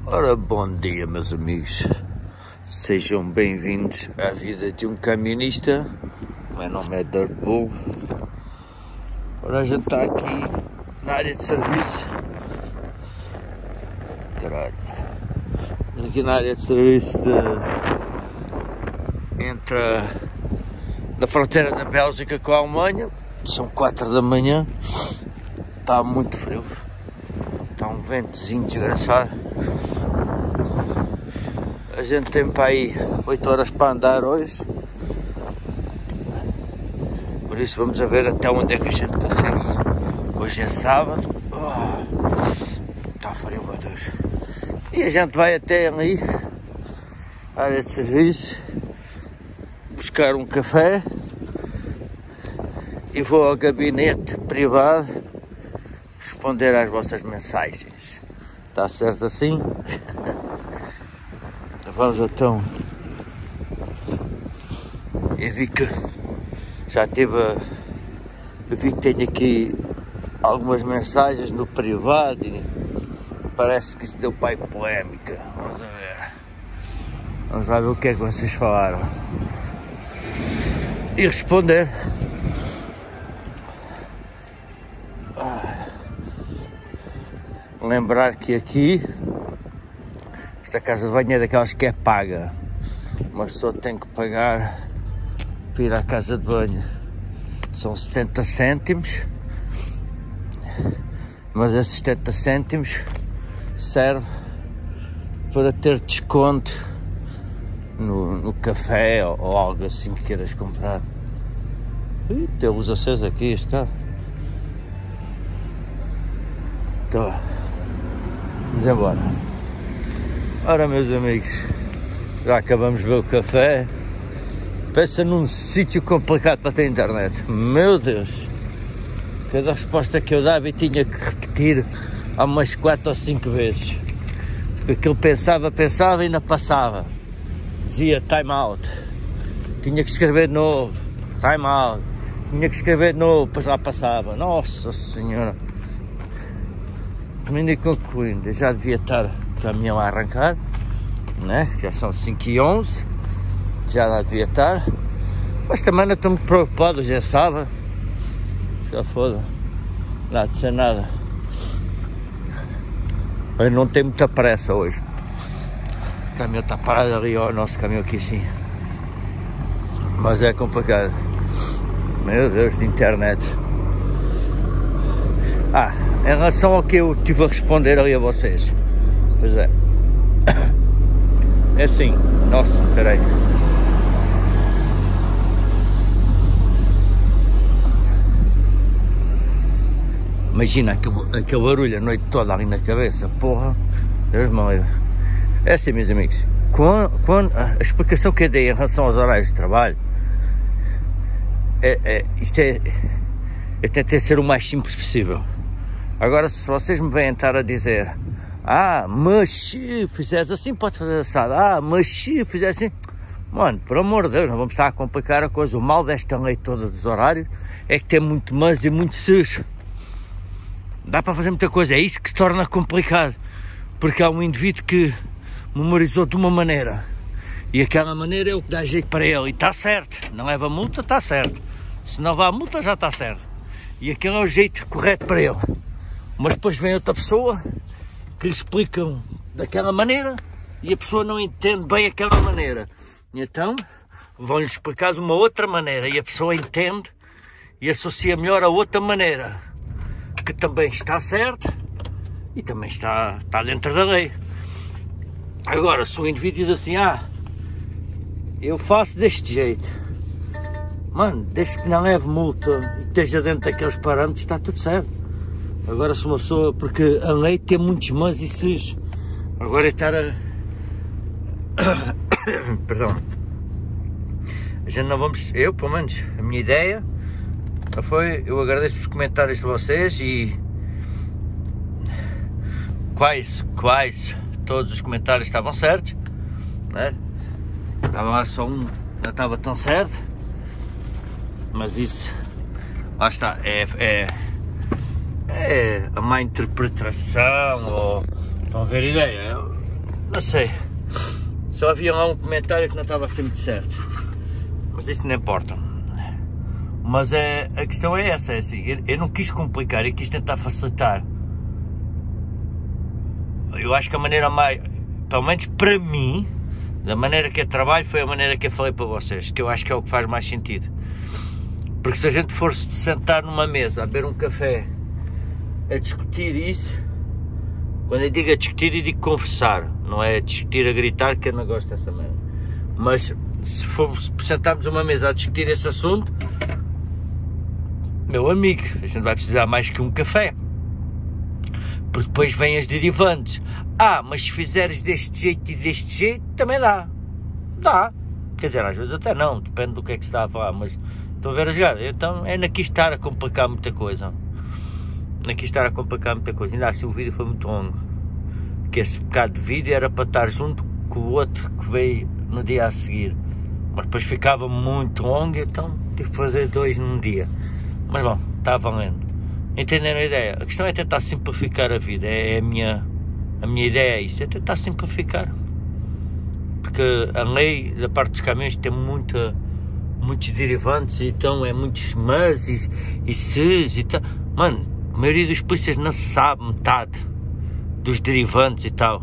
Ora, bom dia, meus amigos. Sejam bem-vindos à vida de um camionista. O meu nome é Dirt Bull. Ora, a gente está aqui na área de serviço. Caralho. Aqui na área de serviço entre na fronteira da Bélgica com a Alemanha. São 4 da manhã. Está muito frio. Está um ventozinho desgraçado. A gente tem para aí 8 horas para andar hoje. Por isso vamos a ver até onde é que a gente consegue. Hoje é sábado. Está frio, meu Deus. E a gente vai até ali, área de serviço, buscar um café e vou ao gabinete privado responder às vossas mensagens. Está certo assim? Vamos então. Eu vi que já teve. Eu vi que tenho aqui algumas mensagens no privado e parece que isso deu para aí polémica. Vamos ver. Vamos lá ver o que é que vocês falaram. E responder. Lembrar que aqui esta casa de banho é daquelas que é paga, mas só tem que pagar para ir à casa de banho. São 70 cêntimos, mas esses 70 cêntimos serve para ter desconto no café ou algo assim que queiras comprar. Ih, tem luz acesa aqui este carro. Então, vamos embora. Ora, meus amigos, já acabamos de ver o café. Pensa num sítio complicado para ter internet. Meu Deus! Cada resposta que eu dava e tinha que repetir há umas 4 ou 5 vezes. Porque aquilo pensava e ainda passava. Dizia time out. Tinha que escrever de novo. Time out. Tinha que escrever de novo, depois lá passava. Nossa Senhora! Terminei concluindo. Eu já devia estar o caminhão a arrancar, né? Já são 5h11, já lá devia estar, mas também não estou muito preocupado, já é sábado, já foda, não há de ser nada. Mas não tem muita pressa hoje. O caminhão está parado ali, ó, o nosso caminhão aqui assim, mas é complicado. Meu Deus, de internet. Em relação ao que eu tive a responder ali a vocês. Pois é. É assim. Nossa, peraí. Imagina aquele barulho a noite toda ali na cabeça. Porra. Deus me livre. É assim, meus amigos. A explicação que eu dei em relação aos horários de trabalho eu tentei ser o mais simples possível. Agora, se vocês me vêm estar a dizer mas se fizeres assim, podes fazer assado. Mas se fizeres assim... Mano, por amor de Deus, não vamos estar a complicar a coisa. O mal desta lei toda dos horários é que tem muito mas e muito se's. Dá para fazer muita coisa. É isso que se torna complicado. Porque há um indivíduo que memorizou de uma maneira. E aquela maneira é o que dá jeito para ele. E está certo. Não leva multa, está certo. Se não levar multa, já está certo. E aquele é o jeito correto para ele. Mas depois vem outra pessoa que lhe explicam daquela maneira e a pessoa não entende bem aquela maneira. E então vão-lhe explicar de uma outra maneira e a pessoa entende e associa melhor a outra maneira, que também está certa e também está dentro da lei. Agora, se o indivíduo diz assim, eu faço deste jeito, mano, desde que não leve multa e esteja dentro daqueles parâmetros, está tudo certo. Agora, se uma pessoa... Porque a lei tem muitos mas e se's. Agora estar a... Perdão. A gente não vamos... Eu, pelo menos, a minha ideia foi... Eu agradeço os comentários de vocês e... Quais todos os comentários estavam certos, né? Estava lá só um... Não estava tão certo. Mas isso... Lá está. É a má interpretação, ou estão a ver a ideia? não sei, só havia lá um comentário que não estava assim muito certo, mas isso não importa. Mas a questão é essa, é assim, eu não quis complicar, eu quis tentar facilitar. Eu acho que a maneira mais, pelo menos para mim, da maneira que eu trabalho, foi a maneira que eu falei para vocês, que eu acho que é o que faz mais sentido. Porque se a gente for se sentar numa mesa a beber um café, a discutir isso, quando eu digo a discutir, eu digo conversar, não é a discutir a gritar, que eu não gosto dessa merda. Mas se sentarmos uma mesa a discutir esse assunto, meu amigo, a gente vai precisar mais que um café. Porque depois vêm as derivantes. Ah, mas se fizeres deste jeito e deste jeito, também dá. Dá. Quer dizer, às vezes até não, depende do que é que se está a falar, mas estão a ver a jogar. Então é não quis estar a complicar muita coisa. Não quis estar a complicar muita coisa. Ainda assim o vídeo foi muito longo. Que esse bocado de vídeo era para estar junto com o outro que veio no dia a seguir. Mas depois ficava muito longo, então tive que fazer 2 num dia. Mas bom, está valendo. Entenderam a ideia? A questão é tentar simplificar a vida. A minha ideia é isso, é tentar simplificar. Porque a lei da parte dos caminhões tem muitos derivantes, então é muitos mas e ses e tal. Mano, a maioria dos polícias não sabe metade dos derivantes e tal.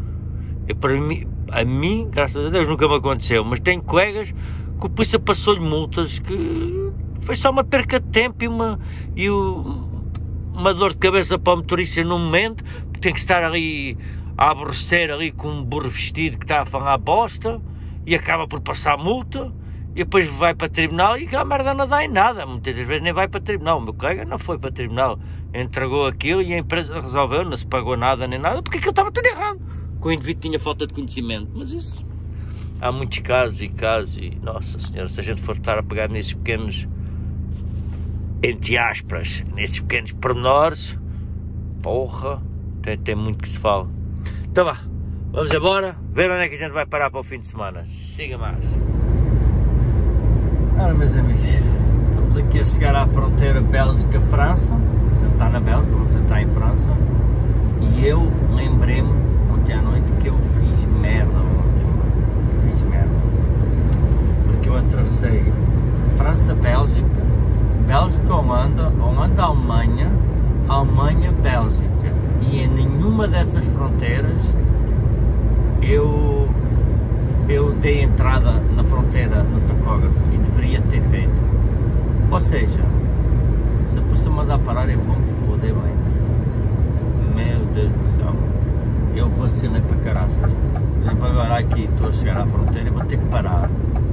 A mim, graças a Deus, nunca me aconteceu, mas tenho colegas que o polícia passou-lhe multas que foi só uma perca de tempo e uma dor de cabeça para o motorista no momento, porque tem que estar ali a aborrecer ali com um burro vestido que está a falar bosta e acaba por passar multa e depois vai para tribunal e aquela merda não dá em nada, muitas das vezes nem vai para tribunal. O meu colega não foi para tribunal, entregou aquilo e a empresa resolveu, não se pagou nada nem nada, porque aquilo estava tudo errado, que o indivíduo tinha falta de conhecimento. Mas isso, há muitos casos e nossa senhora, se a gente for estar a pegar nesses pequenos, entre aspas, nesses pequenos pormenores, porra, tem muito que se fala. Então vá, vamos embora, ver onde é que a gente vai parar para o fim de semana. Siga mais. Ora, meus amigos, estamos aqui a chegar à fronteira Bélgica-França. A gente está na Bélgica, vamos entrar em França. E eu lembrei-me ontem à noite que eu fiz merda ontem. Porque eu atravessei França-Bélgica, Bélgica-Holanda, Holanda-Alemanha, Alemanha-Bélgica. E em nenhuma dessas fronteiras eu dei entrada na fronteira no tacógrafo e deveria ter feito. Ou seja, se a polícia mandar parar, eu vou-me foder bem. Meu Deus do céu, eu vacilei para caraças. Por exemplo, agora aqui estou a chegar à fronteira e vou ter que parar.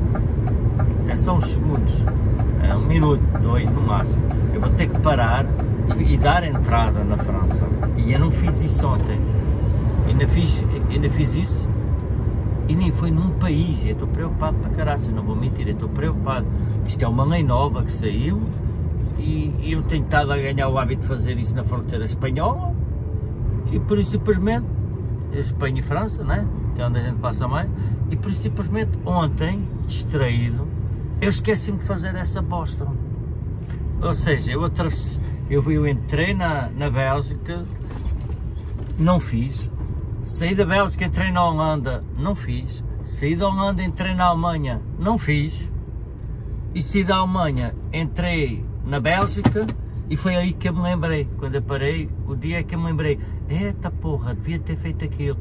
É só uns segundos, é 1 minuto, 2 no máximo. Eu vou ter que parar e dar entrada na França. E eu não fiz isso ontem. Ainda fiz isso e nem foi num país. Eu estou preocupado para caraças, não vou mentir, eu estou preocupado. Isto é uma lei nova que saiu e eu tenho estado a ganhar o hábito de fazer isso na fronteira espanhola e por isso simplesmente, Espanha e França, né? Que é onde a gente passa mais, e por isso simplesmente ontem, distraído, eu esqueci-me de fazer essa bosta. Ou seja, eu entrei na Bélgica, não fiz. Saí da Bélgica, entrei na Holanda, não fiz. Saí da Holanda, entrei na Alemanha, não fiz. E saí da Alemanha, entrei na Bélgica e foi aí que eu me lembrei. Quando eu parei, o dia que eu me lembrei, eita porra, devia ter feito aquilo.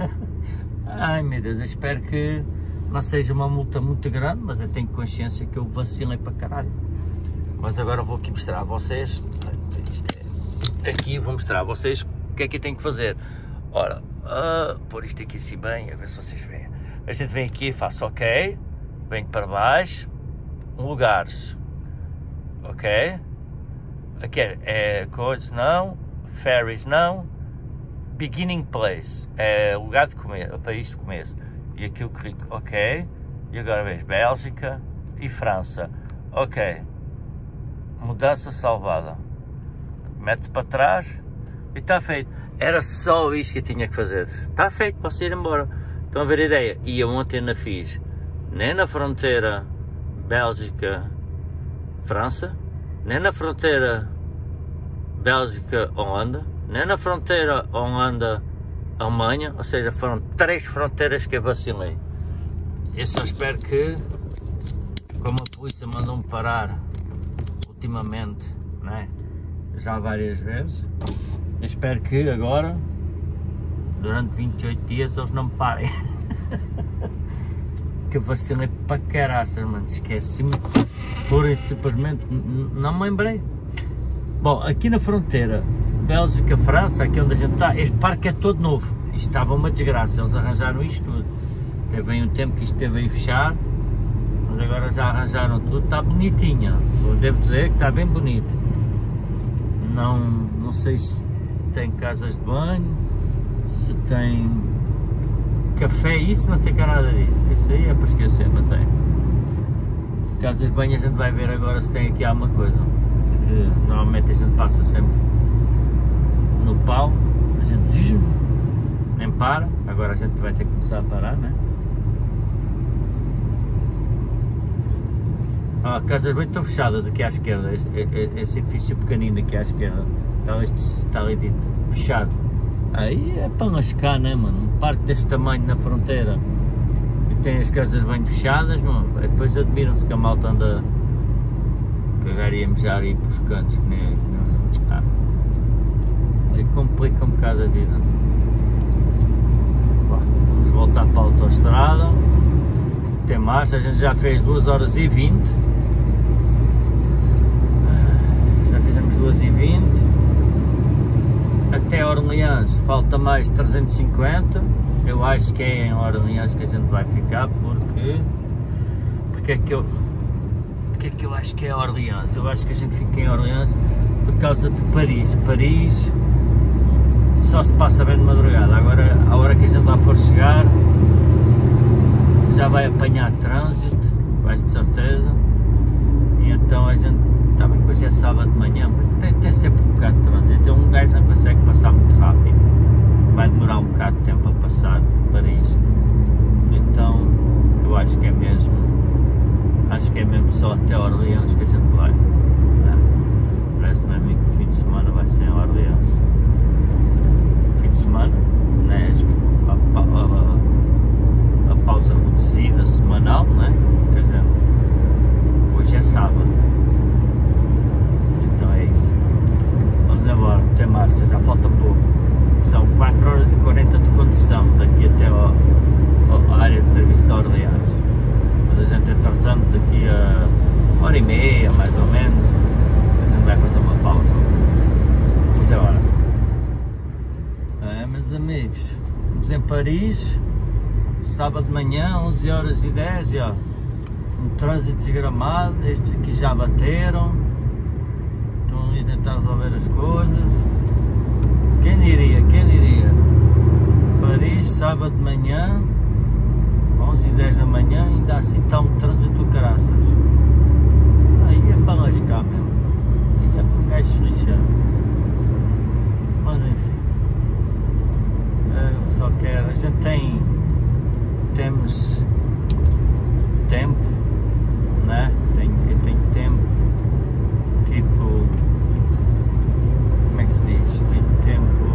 Ai meu Deus, eu espero que não seja uma multa muito grande, mas eu tenho consciência que eu vacilei para caralho. Mas agora vou aqui mostrar a vocês, aqui vou mostrar a vocês o que é que eu tenho que fazer. Ora, pôr isto aqui assim bem, a ver se vocês veem. A gente vem aqui, faço ok, venho para baixo, lugares, ok, aqui é coisas não, ferries não, beginning place, é lugar de comer, o país de começo, e aqui eu clico ok, e agora vejo Bélgica e França, ok, mudança salvada, mete-se para trás e está feito. Era só isto que eu tinha que fazer. Está feito, posso ir embora. Estão a ver a ideia? E eu ontem não fiz nem na fronteira Bélgica-França, nem na fronteira Bélgica-Holanda, nem na fronteira Holanda Alemanha, ou seja, foram 3 fronteiras que eu vacilei. Eu só espero que, como a polícia mandou-me parar ultimamente, né, já várias vezes, eu espero que agora, durante 28 dias, eles não me parem. Que eu vacilei para caraças, mano, esqueci-me, pura e simplesmente não me lembrei. Bom, aqui na fronteira Bélgica-França, aqui onde a gente está, este parque é todo novo. Isto estava uma desgraça, eles arranjaram isto tudo. Teve aí um tempo que isto esteve aí fechado, mas agora já arranjaram tudo, está bonitinho. Eu devo dizer que está bem bonito. Não sei se tem casas de banho, se tem café, isso não tem cá nada disso. Isso aí é para esquecer, não tem. Casas de banho a gente vai ver agora se tem aqui alguma coisa. Porque normalmente a gente passa sempre no pau, a gente nem para, agora a gente vai ter que começar a parar, né? Casas bem estão fechadas aqui à esquerda, esse edifício pequenino aqui à esquerda, está ali dito, fechado. Aí é para lascar, né, mano? Um parque deste tamanho na fronteira e tem as casas bem fechadas, mano. Depois admiram-se que a malta anda a cagar e a mejar e ir para os cantos, né? Aí complica um bocado a vida. Bom, vamos voltar para a autoestrada. Tem marcha, a gente já fez 2h20. Já fizemos 2h20. Até Orleans falta mais 350. Eu acho que é em Orleans que a gente vai ficar, porque é que eu acho que é Orleans? Eu acho que a gente fica em Orleans por causa de Paris. Paris só se passa bem de madrugada. Agora, a hora que a gente lá for chegar, já vai apanhar trânsito, vais de certeza. E então a gente, está bem que hoje é sábado de manhã, mas tem sempre um bocado de trânsito. Então um gajo não consegue passar muito rápido, vai demorar um bocado de tempo a passar Paris. Então eu acho que é mesmo só até Orleans que a gente vai. Parece-me a mim que o fim de semana vai ser em Orleans. Fim de semana, né? A pausa reduzida semanal, né? Porque a gente, hoje é sábado. Então é isso. Vamos embora, tem marcha, já falta pouco. São 4h40 de condução daqui até a área de serviço de Orleans. Mas a gente, entretanto, daqui a 1h30, mais ou menos, a gente vai fazer uma pausa. Vamos embora. Meus amigos, estamos em Paris, sábado de manhã, 11h10, já. Um trânsito desgramado, estes aqui já bateram. Estão ali a tentar resolver as coisas. Quem diria? Paris, sábado de manhã, 11h10 da manhã, ainda assim está um trânsito do caraças. Aí é para lascar mesmo. Aí é para um gajo se lixar. Mas enfim. Eu só quero. A gente temos tempo, né? Eu tenho tempo. Tipo. Como é que se diz? Tenho tempo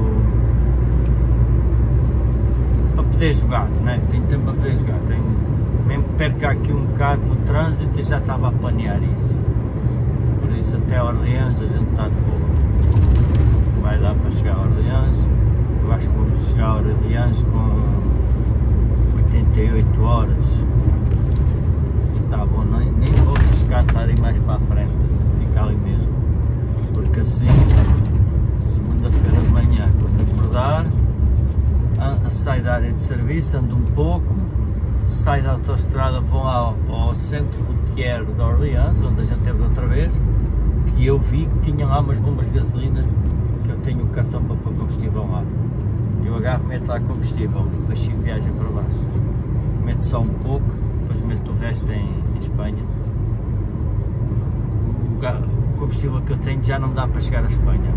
para poder jogar, né? Tenho tempo para poder jogar. Mesmo que perca aqui um bocado no trânsito, eu já estava a planear isso. Por isso, até Orleans a gente está de boa. Vai dar para chegar a Orleans. Eu acho que vou chegar a Orleans com 88 horas. E está bom, nem vou arriscar estar aí mais para a frente. A gente fica ali mesmo. Porque assim, segunda-feira de manhã, quando acordar, sai da área de serviço, ando um pouco, sai da autoestrada, vou ao centro rotiero de Orleans, onde a gente esteve outra vez, que eu vi que tinham lá umas bombas de gasolina, que eu tenho o cartão para pôr combustível lá. Eu agarro, meto lá combustível e depois sigo viagem para baixo. Meto só um pouco, depois meto o resto em Espanha. O combustível que eu tenho já não dá para chegar à Espanha.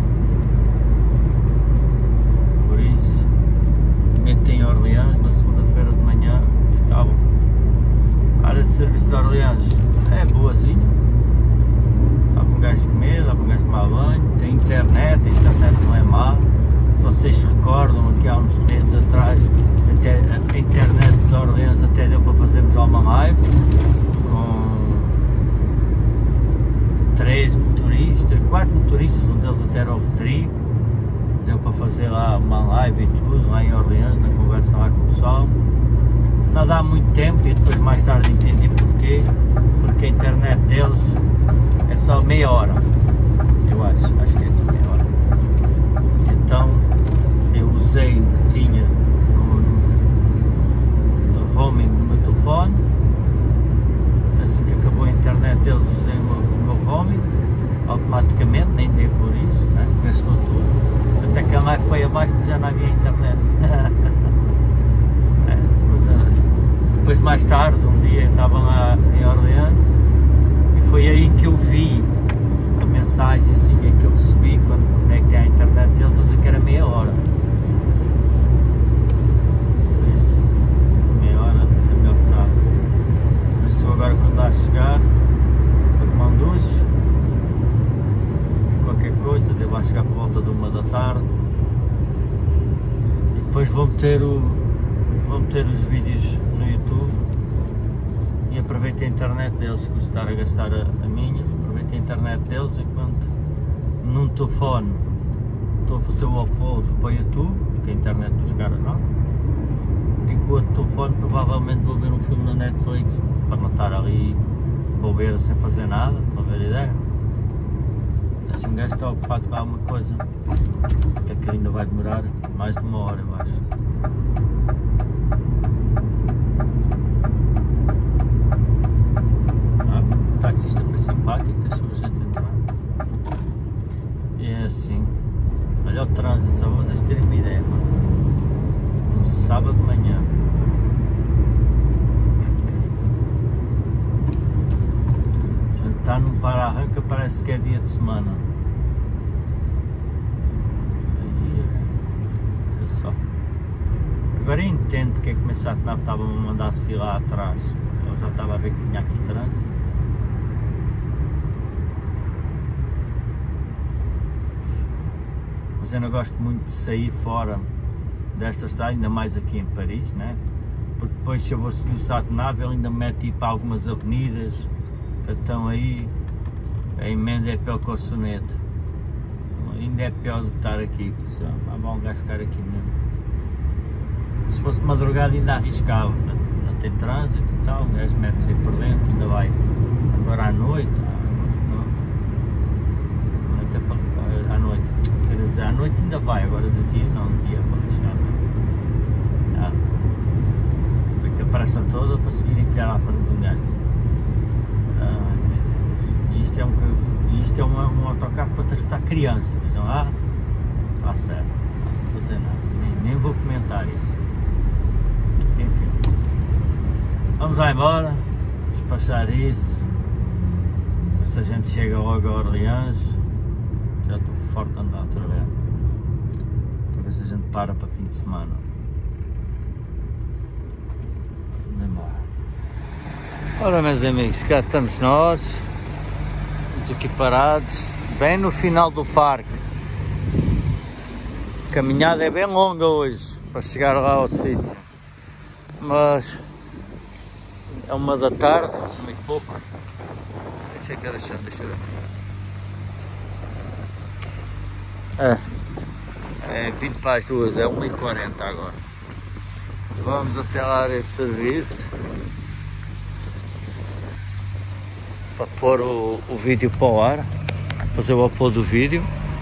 Por isso, meto em Orleans na segunda-feira de manhã e está bom. A área de serviço de Orleans é boazinha. Dá para um gajo comer, dá para um gajo tomar banho, tem internet, a internet não é má. Se vocês se recordam, aqui há uns meses atrás, até a internet de Orleans até deu para fazermos uma live com 3 motoristas, 4 motoristas, um deles até era o Rodrigo. Deu para fazer lá uma live e tudo, lá em Orleans, na conversa lá com o pessoal. Não dá muito tempo e depois mais tarde entendi porquê. Porque a internet deles é só meia hora. Eu acho que é só meia hora. Então eu usei o que tinha de roaming no meu telefone. Assim que acabou a internet deles, usei o meu roaming automaticamente, nem dei por isso, né? Gastou tudo. Até que a live foi abaixo porque já não havia internet. Depois mais tarde, um dia estava lá em Orleans e foi aí que eu vi a mensagenzinha que eu recebi quando conectei à internet deles, a dizer que era meia hora. Por isso, meia hora é melhor que nada. Por isso agora quando lá chegar, vou tomar um duche, qualquer coisa, devo lá chegar por volta de 1 da tarde e depois vou meter os vídeos no YouTube e aproveito a internet deles, se gostar a gastar a minha, aproveito a internet deles enquanto num telefone estou a fazer o upload para o YouTube, que é a internet dos caras não, e com o outro telefone provavelmente vou ver um filme na Netflix para não estar ali bobeira sem fazer nada, estão a ver a ideia? Assim um gajo está ocupado com alguma coisa, que é que ainda vai demorar mais de 1 hora eu acho. O taxista foi simpático, deixou a gente entrar. E é assim, olha o trânsito, só para vocês terem uma ideia, mano. Um sábado de manhã. A gente está num para-arranca, parece que é dia de semana. Olha só. Agora eu entendo porque é que o meu sat-nav estava-me a mandar seguir lá atrás. Eu já estava a ver que tinha aqui trânsito. Mas eu não gosto muito de sair fora desta estrada, ainda mais aqui em Paris, né? Porque depois se eu vou seguir o sat-nav ele ainda me mete para algumas avenidas que estão aí, a emenda é pior que o soneto. Ainda é pior do que estar aqui, por isso é bom um gajo ficar aqui mesmo. Se fosse de madrugada ainda arriscava, não tem trânsito e tal, o gajo mete-se aí por dentro, ainda vai. Agora à noite, à noite, quero dizer, à noite ainda vai, agora de dia não, de dia para deixar. Porque a pressa toda para se vir enfiar à frente de um gajo. Ai meu Deus, isto é um autocarro para transportar crianças, vejam lá, está certo, não vou dizer nada, nem vou comentar isso. Enfim, vamos lá embora, despachar isso, ver se a gente chega logo a Orleans. Já estou forte a andar outra vez, para ver se a gente para fim de semana. Vamos embora. Ora meus amigos, cá estamos nós, estamos aqui parados, bem no final do parque. A caminhada é bem longa hoje, para chegar lá ao sítio. Mas é 1 da tarde, muito pouco. Deixa eu ver. É 20 para as 2, é 1h40 agora. Vamos até a área de serviço para pôr o vídeo para o ar, fazer o upload do vídeo.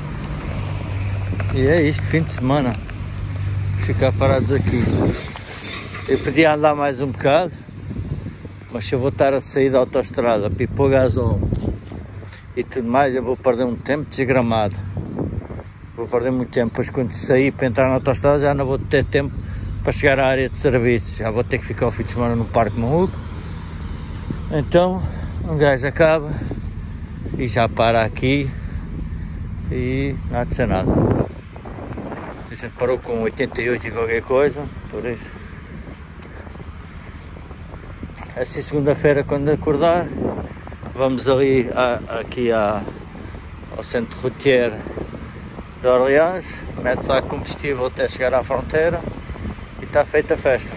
E é isto, fim de semana, ficar parados aqui. Eu podia andar mais um bocado, mas se eu vou estar a sair da autoestrada para ir pôr gasóleo e tudo mais, eu vou perder um tempo desgramado. Vou perder muito tempo, depois quando sair para entrar na autoestrada já não vou ter tempo para chegar à área de serviço. Já vou ter que ficar o fim de semana num parque maluco. Então um gajo acaba e já para aqui e não há de ser nada. A gente parou com 88 e qualquer coisa, por isso. Assim segunda-feira quando acordar, vamos ali aqui ao centro routier de Orleans, mete-se lá combustível até chegar à fronteira e está feita a festa.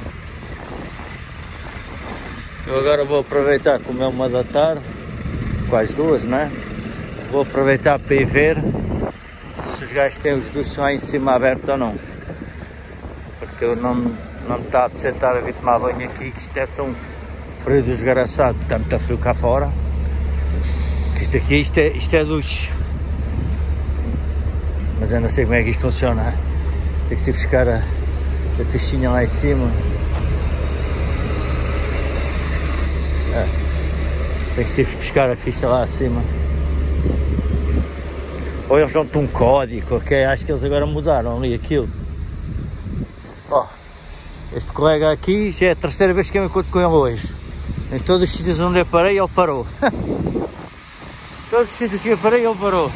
Eu agora vou aproveitar como é 1 da tarde, quase 2, né? Vou aproveitar para ir ver se os gajos têm os duchos lá em cima abertos ou não. Porque eu não me está a apresentar a vir tomar banho aqui, que isto é tão frio desgraçado, está muito frio cá fora. Que isto aqui, isto é duche. Mas eu não sei como é que isto funciona. Tem que se buscar a fichinha lá em cima. Tem que se buscar a ficha lá acima. Ou eles dão-te um código, ok? Acho que eles agora mudaram ali aquilo. Ó, este colega aqui já é a 3ª vez que eu me encontro com ele hoje. Em todos os sítios onde eu parei, ele parou. Todos os sítios que eu parei, ele parou.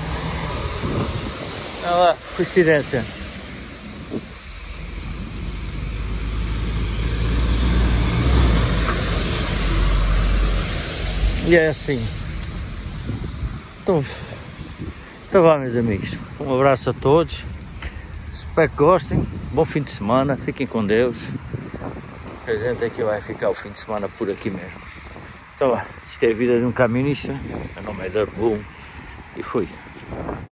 Olha lá, coincidência. E é assim. Então vá, meus amigos. Um abraço a todos. Espero que gostem. Bom fim de semana. Fiquem com Deus. A gente aqui vai ficar o fim de semana por aqui mesmo. Então vá. Isto é a vida de um camionista. Meu nome é Darboom. E fui.